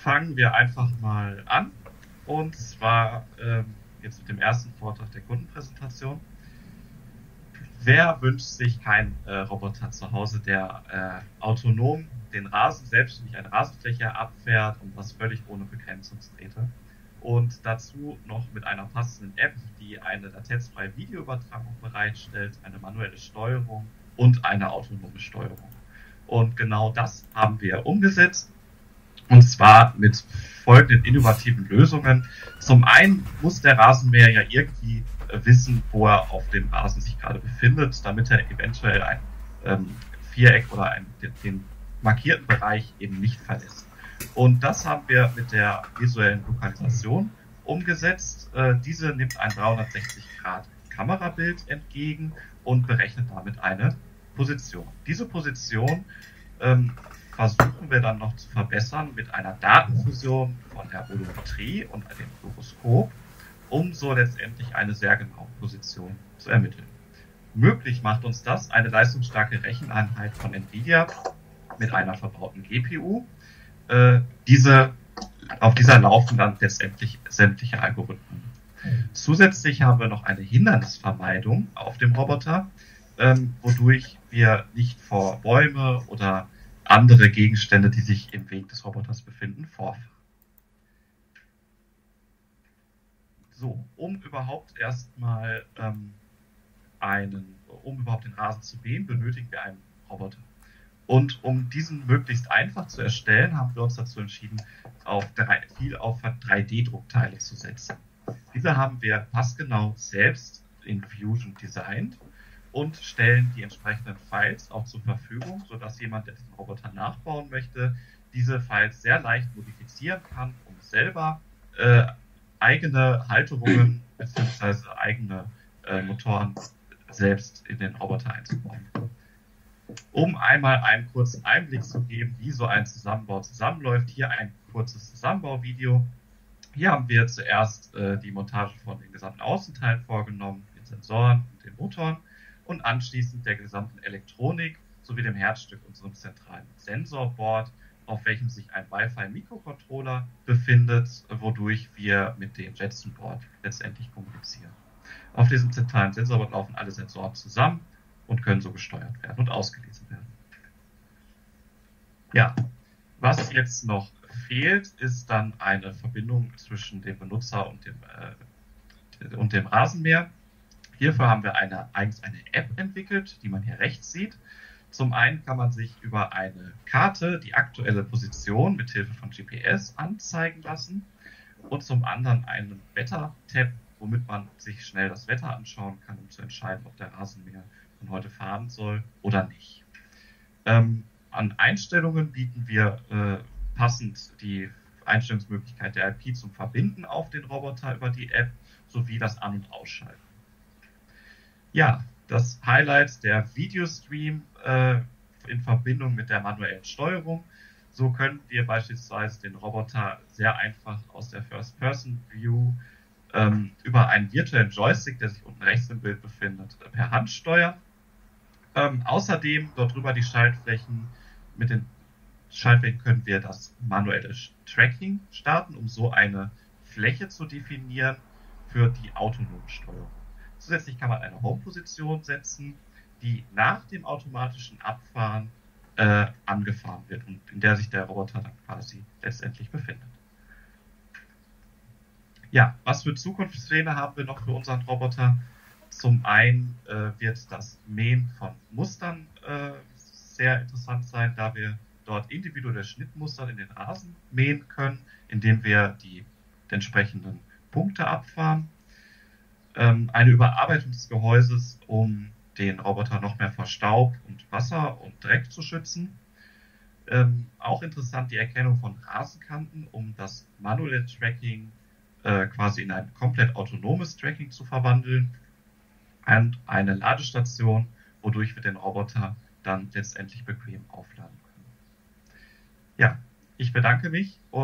fangen wir einfach mal an. Und zwar jetzt mit dem ersten Vortrag der Kundenpräsentation. Wer wünscht sich keinen Roboter zu Hause, der autonom den Rasen, selbstständig eine Rasenfläche abfährt und das völlig ohne Begrenzungsdrähte? Und dazu noch mit einer passenden App, die eine latenzfreie Videoübertragung bereitstellt, eine manuelle Steuerung und eine autonome Steuerung. Und genau das haben wir umgesetzt. Und zwar mit folgenden innovativen Lösungen. Zum einen muss der Rasenmäher ja irgendwie wissen, wo er auf dem Rasen sich gerade befindet, damit er eventuell ein Viereck oder den markierten Bereich eben nicht verlässt. Und das haben wir mit der visuellen Lokalisation umgesetzt. Diese nimmt ein 360-Grad-Kamerabild entgegen und berechnet damit eine Position. Diese Position versuchen wir dann noch zu verbessern mit einer Datenfusion von der Volumetrie und dem Gyroskop, um so letztendlich eine sehr genaue Position zu ermitteln. Möglich macht uns das eine leistungsstarke Recheneinheit von NVIDIA mit einer verbauten GPU. Auf dieser laufen dann letztendlich sämtliche Algorithmen. Zusätzlich haben wir noch eine Hindernisvermeidung auf dem Roboter, wodurch wir nicht vor Bäume oder andere Gegenstände, die sich im Weg des Roboters befinden, vorfahren. So, um überhaupt den Rasen zu mähen, benötigen wir einen Roboter. Und um diesen möglichst einfach zu erstellen, haben wir uns dazu entschieden, viel auf 3D-Druckteile zu setzen. Diese haben wir passgenau selbst in Fusion designt und stellen die entsprechenden Files auch zur Verfügung, sodass jemand, der diesen Roboter nachbauen möchte, diese Files sehr leicht modifizieren kann, um selber eigene Halterungen bzw. eigene Motoren selbst in den Roboter einzubauen. Um einmal einen kurzen Einblick zu geben, wie so ein Zusammenbau zusammenläuft, hier ein kurzes Zusammenbauvideo. Hier haben wir zuerst die Montage von den gesamten Außenteilen vorgenommen, den Sensoren und den Motoren und anschließend der gesamten Elektronik sowie dem Herzstück unserem zentralen Sensorboard, auf welchem sich ein Wi-Fi-Mikrocontroller befindet, wodurch wir mit dem Jetson-Board letztendlich kommunizieren. Auf diesem zentralen Sensorboard laufen alle Sensoren zusammen und können so gesteuert werden und ausgelesen werden. Ja, was jetzt noch fehlt, ist dann eine Verbindung zwischen dem Benutzer und dem Rasenmäher. Hierfür haben wir eigens eine App entwickelt, die man hier rechts sieht. Zum einen kann man sich über eine Karte die aktuelle Position mit Hilfe von GPS anzeigen lassen und zum anderen einen Wetter-Tab, womit man sich schnell das Wetter anschauen kann, um zu entscheiden, ob der Rasenmäher von heute fahren soll oder nicht. An Einstellungen bieten wir passend die Einstellungsmöglichkeit der IP zum Verbinden auf den Roboter über die App sowie das An- und Ausschalten. Ja, das Highlight der Videostream in Verbindung mit der manuellen Steuerung. So können wir beispielsweise den Roboter sehr einfach aus der First-Person-View über einen virtuellen Joystick, der sich unten rechts im Bild befindet, per Hand steuern. Außerdem dort drüber die Schaltflächen. Mit den Schaltflächen können wir das manuelle Tracking starten, um so eine Fläche zu definieren für die autonome Steuerung. Zusätzlich kann man eine Home-Position setzen, die nach dem automatischen Abfahren angefahren wird und in der sich der Roboter dann quasi letztendlich befindet. Ja, was für Zukunftspläne haben wir noch für unseren Roboter? Zum einen wird das Mähen von Mustern sehr interessant sein, da wir dort individuelle Schnittmuster in den Rasen mähen können, indem wir die entsprechenden Punkte abfahren. Eine Überarbeitung des Gehäuses, um den Roboter noch mehr vor Staub und Wasser und Dreck zu schützen. Auch interessant die Erkennung von Rasenkanten, um das manuelle Tracking quasi in ein komplett autonomes Tracking zu verwandeln. Und eine Ladestation, wodurch wir den Roboter dann letztendlich bequem aufladen können. Ja, ich bedanke mich.